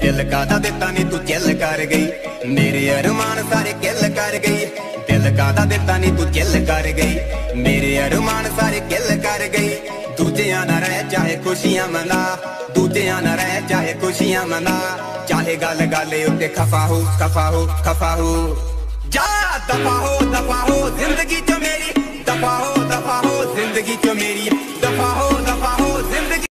दिल कादा दिता नी तू चिल कर गई, मेरे अरमान सारे किल कर गई। दिल कादा दिता नी तू चिल कर गई, मेरे अरमान सारे किल कर गई। दूजियां ना रह चाहे खुशियां मना, दूजियां ना रह चाहे खुशियां मना। चाहे गल गल उत्ते खफा हो खफा हो खफा हो। जा दफा हो जिंदगी चो मेरी, दफा हो जिंदगी चो मेरी।